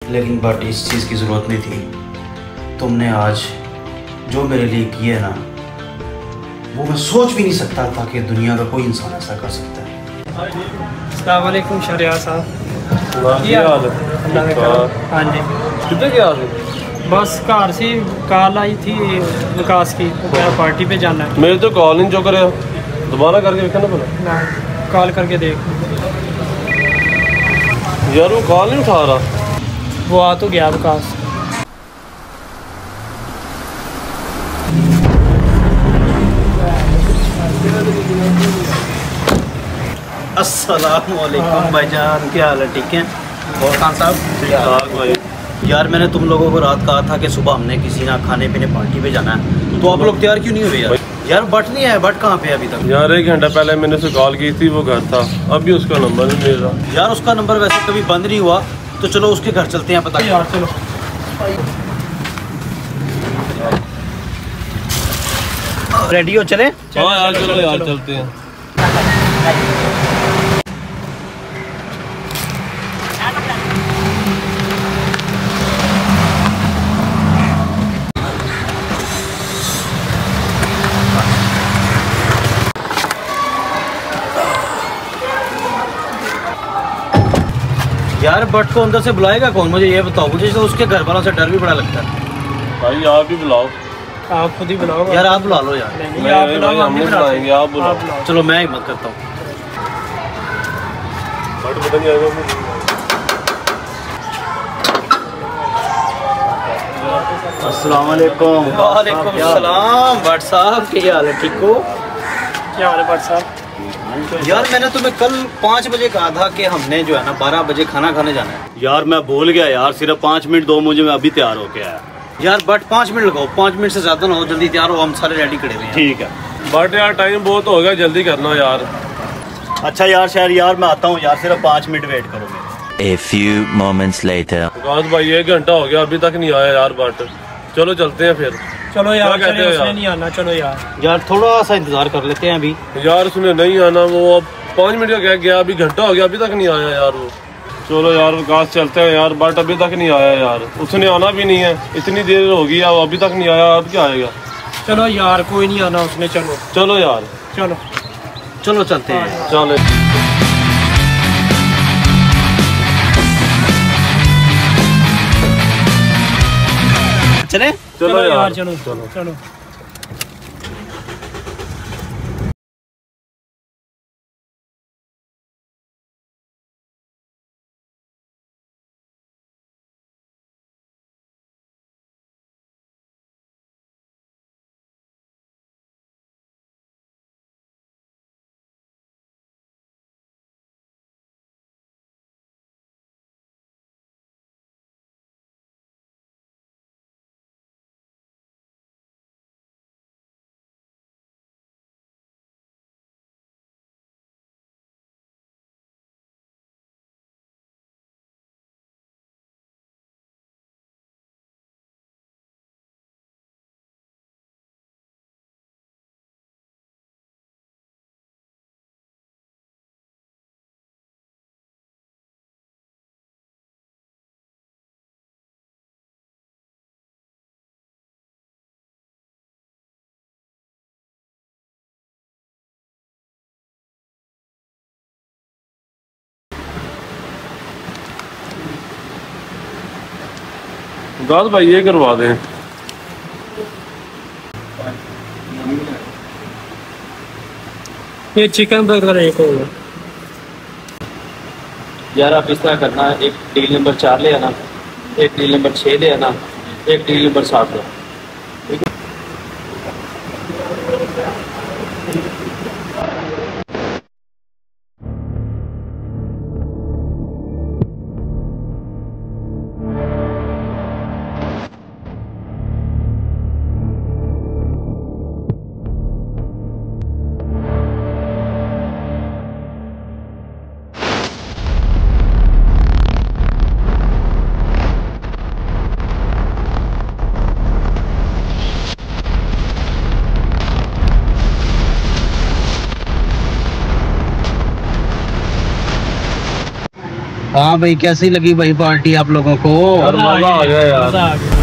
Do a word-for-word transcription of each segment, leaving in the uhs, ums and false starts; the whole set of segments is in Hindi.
लेकिन बट इस चीज़ की ज़रूरत नहीं थी। तुमने आज जो मेरे लिए किया है ना, वो मैं सोच भी नहीं सकता था कि दुनिया का कोई इंसान ऐसा कर सकता है। अस्सलाम वालेकुम शरिया साहब। क्या हाल है? हाँ जी, कितने क्या हाल है? बस घर से कॉल आई थी विकास की, मेरा पार्टी पे जाना है। मेरे तो कॉल नहीं जो करे, दोबारा करके देखना पड़ा ना कॉल करके देख। यार वो कॉल नहीं उठा रहा। वो आ तो गया विकास। अस्सलाम वालेकुम भाईजान, क्या हाल है? ठीक है? और खान साहब ठीक ठाक भाई। यार मैंने तुम लोगों को रात कहा था कि सुबह हमने किसी ना खाने पीने पार्टी पे जाना है, तो आप लोग तैयार क्यों नहीं हुए यार? यार बट नहीं है, बट कहाँ पे अभी तक? यार एक घंटा पहले मैंने उसे कॉल की थी, वो घर था, अभी उसका नंबर नहीं मिल रहा। यार उसका नंबर वैसे कभी बंद नहीं हुआ, तो चलो उसके घर चलते हैं। पता यार चलो रेडी हो चले? हाँ यार चलो यार चलते हैं। यार बट को अंदर से बुलाएगा कौन, मुझे ये बताओ। मुझे तो उसके घर वालों से डर भी बड़ा लगता है। भाई आप भी बुलाओ। आप खुद ही बुलाओ यार आप बुला लो यार। नहीं, नहीं, आप नहीं, बुलाओ, भाई, हम नहीं बुलाएंगे, आप बुलाओ। चलो मैं हिम्मत करता हूँ। बट पता नहीं आएगा। अस्सलाम वालेकुम। वालेकुम सलाम। भट्ट साहब क्या हाल है? ठीक हो? क्या हाल है भट्ट साहब? यार मैंने तुम्हें कल पाँच बजे कहा था कि हमने जो है ना बारह बजे खाना खाने जाना है। यार मैं भूल गया यार, सिर्फ पाँच मिनट दो मुझे, मैं अभी तैयार होके आया। यार बट पाँच मिनट लगाओ, पाँच मिनट से ज़्यादा ना हो, जल्दी तैयार हो, हम सारे रेडी खड़े हुए हैं। ठीक है बट यार टाइम बहुत हो गया, जल्दी करना यार। अच्छा यार शायर यार मैं आता हूँ यार, सिर्फ पाँच मिनट वेट करो मेरे। A few moments later. विकास भाई एक घंटा हो गया, अभी तक नहीं आया यार बट। चलो चलते हैं फिर। चलो यार, क्या कहते हो उसने यार? नहीं आना। चलो यार यार थोड़ा सा इंतजार कर लेते हैं अभी। यार उसने नहीं आना, वो अब पाँच मिनट का कह गया, अभी घंटा हो गया, अभी तक नहीं आया यार वो। चलो यार विकास चलते हैं यार, बट अभी तक नहीं आया यार। उसने आना भी नहीं है, इतनी देर हो गई, अब अभी तक नहीं आया, अब क्या आएगा? चलो यार, कोई नहीं आना उसने। चलो चलो यार चलो चलो चलते हैं। चलो चले? चलो यार चलो चलो चलो। विकास भाई ये करवा दें। ये चिकन बर्गर एक होगा। यार आप इस तरह करना, एक डील नंबर चार ले आना, एक डील नंबर छः ले आना, एक डील नंबर सात ले। हाँ भाई, कैसी लगी भाई पार्टी आप लोगों को? मजा आ गया यार। मजा आ गया।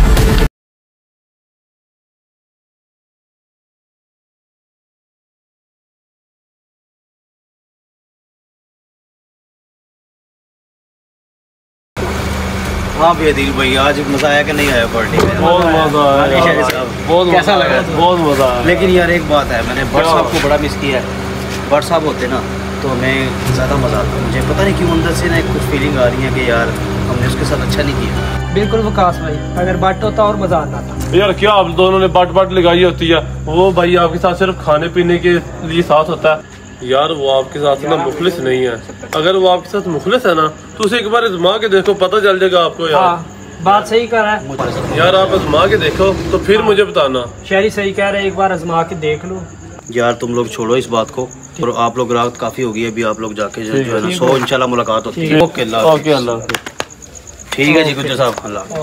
हाँ भैया दिल भाई, आज मजा आया कि नहीं आया पार्टी में? बहुत मजा आया शायरी यार। साहब, बहुत कैसा मजा लगा? आया, बहुत मजा आया। लेकिन यार एक बात है, मैंने भट्ट साहब को बड़ा मिस किया है। भट्ट साहब होते ना तो हमें ज़्यादा मज़ा आता। मुझे पता नहीं क्यों अंदर से ना एक कुछ फीलिंग आ रही है कि यार हमने उसके साथ अच्छा नहीं किया। बिल्कुल विकास भाई, अगर बट होता और मजा आता था। यार क्या आप दोनों ने बाट बाट लगाई होती है, वो भाई आपके साथ सिर्फ खाने पीने के लिए साथ होता है यार। वो आपके साथ ना मुखलिस नहीं है। अगर वो आपके साथ मुखलिस है ना तो उसे एक बार आजमा के देखो, पता चल जाएगा आपको यार। हाँ, बात सही कर रहा है यार आप आजमा के देखो तो फिर मुझे बताना। शहरी सही कह रहे हैं, एक बार आजमा के देख लो। यार तुम लोग छोड़ो इस बात को, और आप लोग रात काफ़ी हो गई है, अभी आप लोग जाके जो है ना सो इंशाल्लाह मुलाकात होती है। ओके अल्लाह ओके अल्लाह। ठीक है जी गुज्जर साहब, अल्लाह।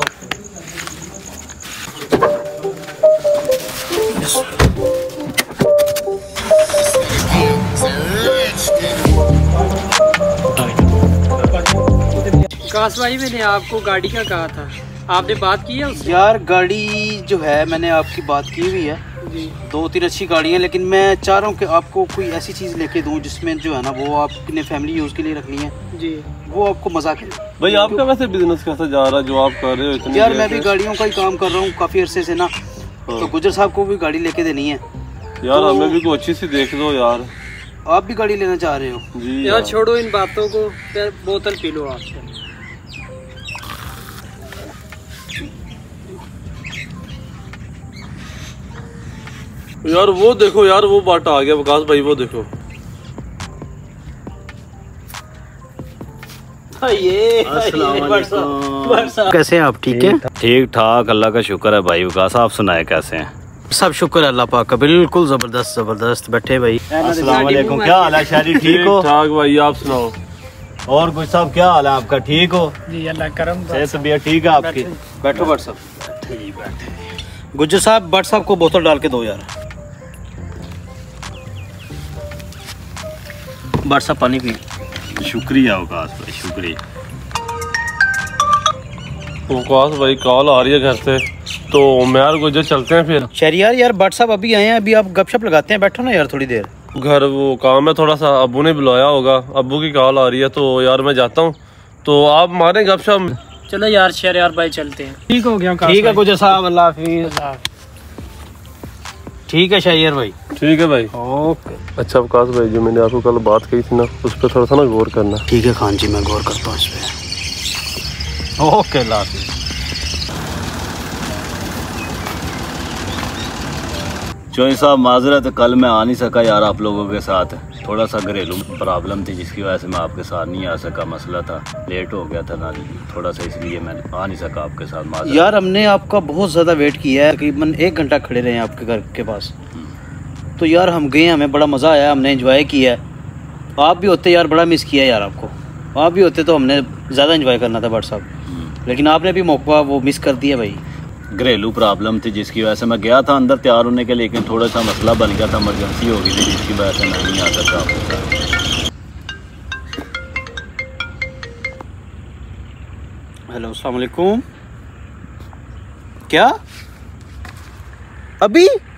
विकास भाई, मैंने आपको गाड़ी का कहा था, आपने बात की है उससे? यार गाड़ी जो है मैंने आपकी बात की हुई है, दो तीन अच्छी गाड़ियाँ, लेकिन मैं चाह रहा हूँ कि आपको कोई ऐसी चीज़ लेके दूँ जिसमें जो है ना वो आप अपने फैमिली यूज़ के लिए रखनी है जी, वो आपको मजा करे। भाई आपका वैसे बिजनेस कैसा जा रहा है जो आप कर रहे हो इतनी यार देर मैं भी से? गाड़ियों का ही काम कर रहा हूँ काफ़ी अरसे से ना, तो गुज्जर साहब को भी गाड़ी लेके देनी है। यार तो- हमें भी कोई अच्छी सी देख दो यार। आप भी गाड़ी लेना चाह रहे हो? जी यार छोड़ो इन बातों को, फिर बोतल पी लो आप। यार वो देखो यार, वो बाटा आ गया विकास भाई, वो देखो। कैसे हैं आप? ठीक है, ठीक ठाक, अल्लाह का शुक्र है भाई। विकास आप सुनाए कैसे हैं? सब शुक्र है अल्लाह पाक का, बिल्कुल जबरदस्त जबरदस्त। बैठे भाई। अस्सलाम वालेकुम, क्या हाल है शादी? ठीक हो? ठाक भाई, आप सुनाओ। और कुछ साहब क्या हाल है आपका? ठीक हो? जी अल्लाह करम। सेहत तबीयत ठीक है आपकी? बैठो भट्ट साहब। गुज्जर साहब, भट्ट साहब को बोतल डाल के दो यार। भट्ट साहब पानी पी। शुक्रिया विकास भाई, शुक्रिया। विकास भाई कॉल आ रही है घर से, तो मैं और गुजर चलते हैं फिर। शहरियार यार, भट्ट साहब अभी आए हैं, अभी आप गपशप लगाते हैं, बैठो ना यार थोड़ी देर। घर वो काम है थोड़ा सा, अब्बू ने बुलाया होगा, अब्बू की कॉल आ रही है, तो यार मैं जाता हूँ, तो आप मारें गपशप। चलो यार शहरियार भाई चलते हैं। ठीक हो गया? ठीक है गुज्जर साहब, अल्लाह हाफिज। ठीक है शहरियार भाई। ठीक है भाई, ओके। अच्छा विकास भाई, जो मैंने आपको कल बात कही थी ना, उस पर थोड़ा सा ना गौर करना। ठीक है खान जी, मैं गौर करता हूँ इस पे। ओके अल्लाह हाफिज। चोई साहब माजरत, कल मैं आ नहीं सका यार आप लोगों के साथ, थोड़ा सा घरेलू प्रॉब्लम थी जिसकी वजह से मैं आपके साथ नहीं आ सका। मसला था, लेट हो गया था ना थोड़ा सा, इसलिए मैं आ नहीं सका आपके साथ। माजरत यार हमने आपका बहुत ज़्यादा वेट किया है, तकरीबन एक घंटा खड़े रहे हैं आपके घर के पास। तो यार हम गए, हमें बड़ा मज़ा आया, हमने एंजॉय किया। आप भी होते यार, बड़ा मिस किया यार आपको। आप भी होते तो हमने ज़्यादा एंजॉय करना था भट्ट साहब, लेकिन आपने भी मौका वो मिस कर दिया भाई। घरेलू प्रॉब्लम थी जिसकी वजह से मैं गया था अंदर तैयार होने के, लेकिन थोड़ा सा मसला बन गया था, इमरजेंसी हो गई थी जिसकी वजह से मैं नहीं आ सका आपके साथ। हेलो अस्सलाम वालेकुम। क्या अभी?